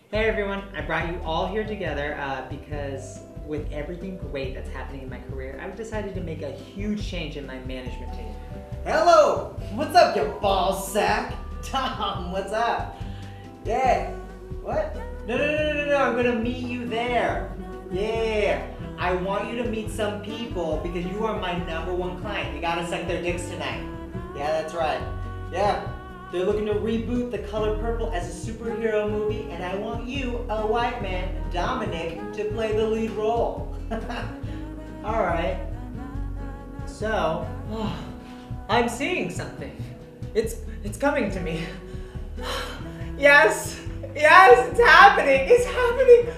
Hey everyone, I brought you all here together because with everything great that's happening in my career, I've decided to make a huge change in my management team. Hello! What's up, you ball sack? Tom, what's up? Yeah. What? No, I'm gonna meet you there. Yeah. I want you to meet some people because you are my #1 client. You gotta suck their dicks tonight. Yeah, that's right. Yeah. They're looking to reboot The Color Purple as a superhero movie, and I want you, a white man, Dominic, to play the lead role. Alright. So, I'm seeing something. It's coming to me. Yes, it's happening. It's happening.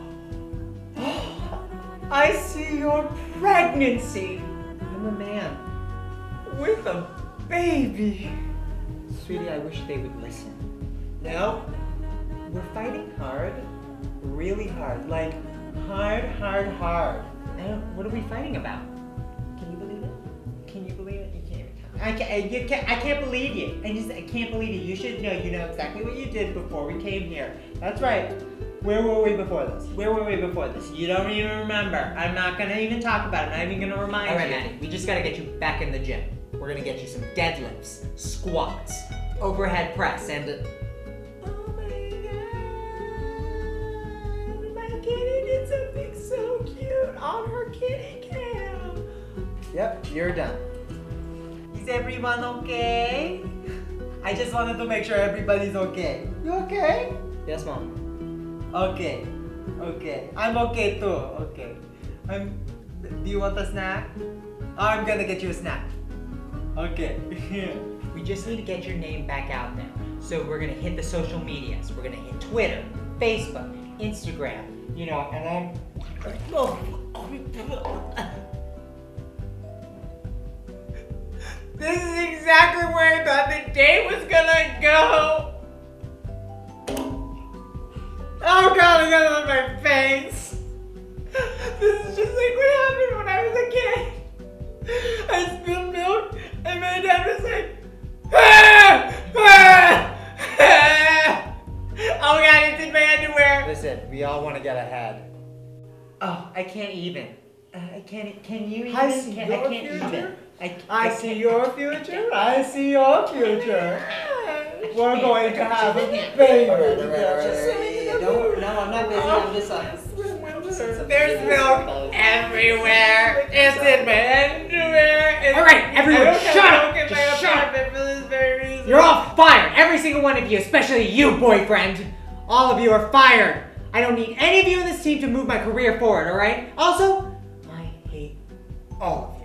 I see your pregnancy. I'm a man with a baby. Sweetie, I wish they would listen. No, we're fighting hard, really hard, like hard. What are we fighting about? Can you believe it? Can you believe it? You can't even tell. I can't believe you. I can't believe you. You should know. You know exactly what you did before we came here. That's right. Where were we before this? You don't even remember. I'm not gonna even talk about it. I'm not even gonna remind you. All right, Maddie. We just gotta get you back in the gym. We're gonna get you some deadlifts, squats, overhead press, and oh my kitty did something so cute on her kitty cam. Yep, you're done. Is everyone okay? I just wanted to make sure everybody's okay. You okay? Yes, Mom. Okay. I'm okay too. Okay. Do you want a snack? I'm gonna get you a snack. Okay. We just need to get your name back out there. So we're gonna hit the social medias. We're gonna hit Twitter, Facebook, Instagram, you know, and then... This is exactly where I thought the day was gonna go. Oh God, I got it on my face. This is just like what happened when I was a kid. I spilled milk and my dad was like, oh God, it's in my underwear. Listen, we all want to get ahead. Oh, I can't even. Can you even? I see I your can't future. even. I see your future. I see your future. We're going to have a baby. No, I'm not busy. I'm just There's milk everywhere. It's in my underwear. All right, everyone, shut up. Just shut up. For this very reason. You're all fired. Every single one of you, especially you, boyfriend. All of you are fired. I don't need any of you in this team to move my career forward, all right? Also, I hate all of you.